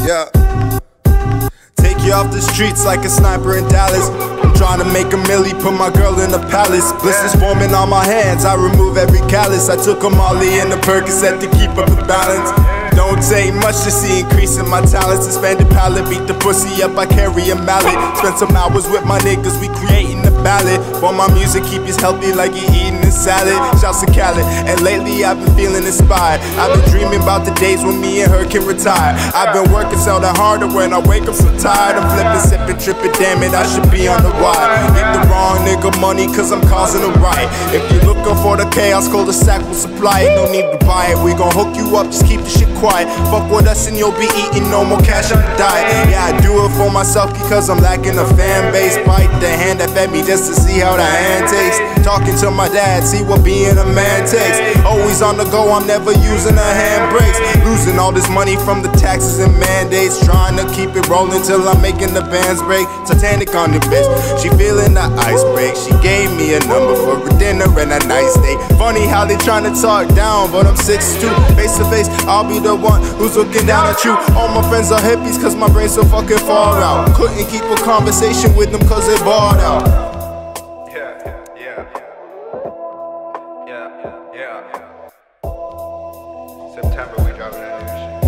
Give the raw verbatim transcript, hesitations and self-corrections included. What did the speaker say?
Yeah. Take you off the streets like a sniper in Dallas. I'm trying to make a milli, put my girl in the palace. Blisters forming on my hands, I remove every callus. I took a molly and a Percocet to keep up the balance. Don't take much to see increasing my talents. Expanded palette, beat the pussy up, I carry a mallet. Spend some hours with my niggas, we creating a ballad. For my music, keep you healthy like you eating a salad. Shouts to Khaled, and lately I've been feeling inspired. I've been dreaming about the days when me and her can retire. I've been working so that harder when I wake up so tired. I'm flipping, sipping, tripping, damn it, I should be on the wire. Get the wrong nigga money, cause I'm causing a riot. If you're looking for the chaos, call the sack, will supply it. No need to buy it, we gon' hook you up, just keep the shit quiet. Fuck with us and you'll be eating no more cash on the diet. Yeah, I do it for myself because I'm lacking a fan base. Bite the hand that fed me just to see how the hand tastes. Talking to my dad, see what being a man takes. Always on the go, I'm never using a handbrakes. Losing all this money from the taxes and mandates. Trying to keep it rolling till I'm making the bands break. Titanic on the bitch, she feeling the ice break. She gave me a number for a dinner and a nice date. Funny how they trying to talk down, but I'm six two. Face to face, I'll be the one who's looking down at you. All my friends are hippies cause my brain's so fucking far out. Couldn't keep a conversation with them cause they barred out. Yeah, yeah, yeah, yeah, yeah, yeah. September we dropping that new shit.